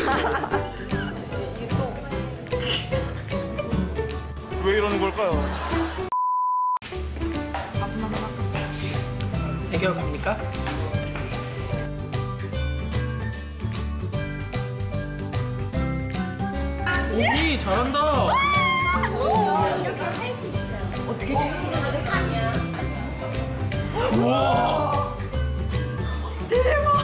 왜 이러는 걸까요? 애교 갑니까? 오기 잘한다. 어떻게 생각하냐? 우와. 대박.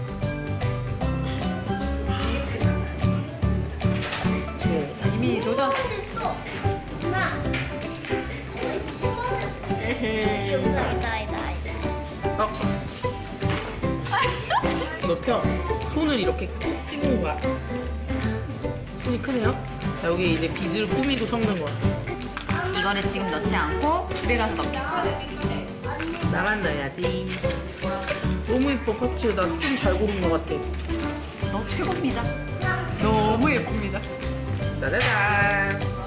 이미 도전. 너 펴. 손을 이렇게 찍는 거야. 손이 크네요. 자, 여기 이제 빗을 꾸미고 섞는 거야. 이거를 지금 넣지 않고 집에 가서 넣겠어. 나만 넣어야지. 너무 예뻐, 파츠. 나 좀 잘 고른 것 같아. 너 최고입니다. 너무 예쁩니다. 짜자잔.